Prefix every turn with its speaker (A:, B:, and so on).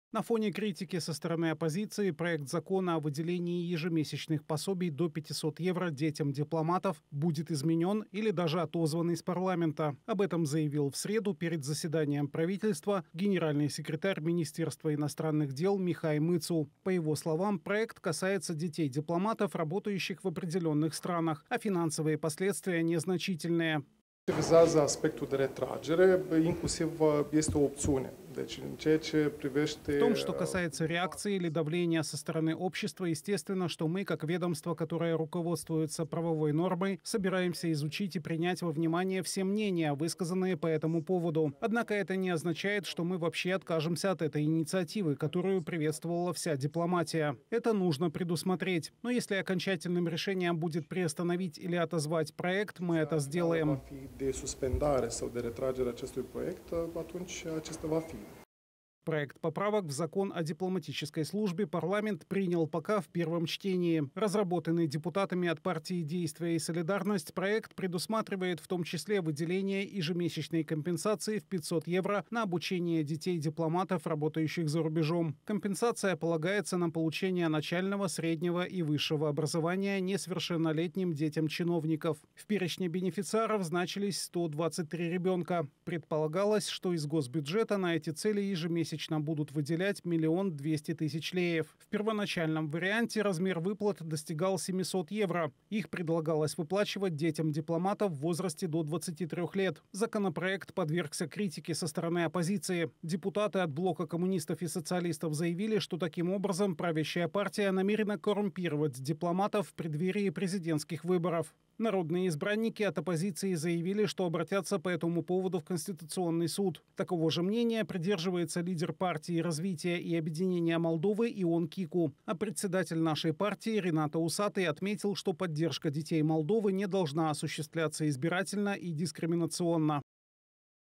A: На фоне критики со стороны оппозиции проект закона о выделении ежемесячных пособий до 500 евро детям дипломатов будет изменен или даже отозван из парламента. Об этом заявил в среду перед заседанием правительства генеральный секретарь Министерства иностранных дел Михай Мыцул. По его словам, проект касается детей дипломатов, работающих в определенных странах, а финансовые последствия незначительные.
B: Ce vizează aspectul de retragere, inclusiv este o opțiune. Deci, în ceea ce
A: В
B: privește
A: том, что касается реакции или давления со стороны общества, естественно, что мы, как ведомство, которое руководствуется правовой нормой, собираемся изучить и принять во внимание все мнения, высказанные по этому поводу. Однако это не означает, что мы вообще откажемся от этой инициативы, которую приветствовала вся дипломатия. Это нужно предусмотреть. Но если окончательным решением будет приостановить или отозвать проект, мы это
B: va
A: сделаем.
B: fi de suspendare sau de retragere acestui proiect, atunci acesta va fi.
A: Проект поправок в закон о дипломатической службе парламент принял пока в первом чтении. Разработанный депутатами от партии «Действие и солидарность», проект предусматривает в том числе выделение ежемесячной компенсации в 500 евро на обучение детей дипломатов, работающих за рубежом. Компенсация полагается на получение начального, среднего и высшего образования несовершеннолетним детям чиновников. В перечне бенефициаров значились 123 ребенка. Предполагалось, что из госбюджета на эти цели ежемесячно будут выделять 1 200 000 леев. В первоначальном варианте размер выплат достигал 700 евро. Их предлагалось выплачивать детям дипломатов в возрасте до 23 лет. Законопроект подвергся критике со стороны оппозиции. Депутаты от блока коммунистов и социалистов заявили, что таким образом правящая партия намерена коррумпировать дипломатов в преддверии президентских выборов. Народные избранники от оппозиции заявили, что обратятся по этому поводу в Конституционный суд. Такого же мнения придерживается лидер партии развития и объединения Молдовы Ион Кику. А председатель нашей партии Рената Усатый отметил, что поддержка детей Молдовы не должна осуществляться избирательно и дискриминационно.